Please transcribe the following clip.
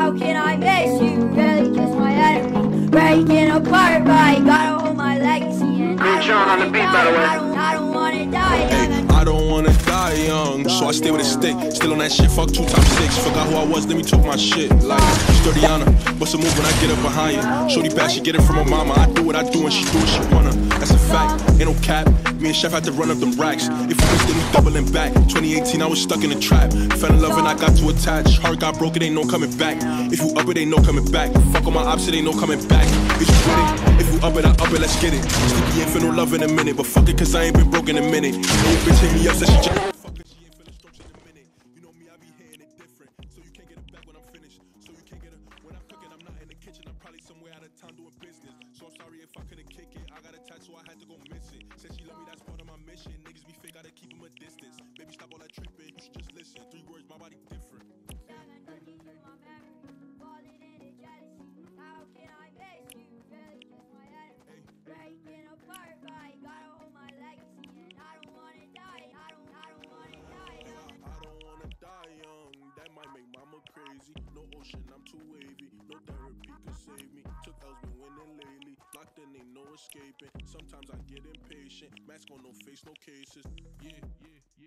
How can I miss you? Really just my enemy. Breaking apart, but I gotta hold my legacy. And I don't wanna die. I don't wanna die young, so I stay with a stick. Still on that shit, fuck 2 times 6. Forgot who I was, let me talk my shit. Like, Sturdiana, bust a move when I get up behind you. Shorty bad, she get it from her mama. I do what I do and she do what she wanna. That's a fact, ain't no cap. Me and Chef had to run up them racks. If you missed it, we doubling back. 2018, I was stuck in the trap. Fell in love and I got too attached. Heart got broke, it ain't no coming back. If you up it, ain't no coming back. Fuck on my ops, it ain't no coming back. If you with it, if you up it, I up it, let's get it. Sticky ain't for no love in a minute, but fuck it, cause I ain't been broke in a minute. No bitch hit me up, said she just fuck it, she ain't feeling strokes in a minute. You know me, I be hitting it different. So you can't get it back when I'm finished. So you can't get it when I'm cooking, I'm not in the kitchen. I'm probably somewhere out of town doing business. So I'm sorry if I couldn't kick it. I got a tattoo, I had to go miss it. Said she love me, that's part of my mission. Niggas be fake, gotta keep them a distance. Baby, stop all that tripping, you should just listen. 3 words, my body different. How can I miss you? Really just my enemy. Breaking apart, but I gotta hold my legacy. And I don't wanna die. I don't wanna die. I don't wanna die young, that might make mama crazy. No ocean, I'm too wavy. No therapy could save me. Took L's, been winning lately. Locked in, ain't no escaping. Sometimes I get impatient. Mask on, no face, no cases. Yeah.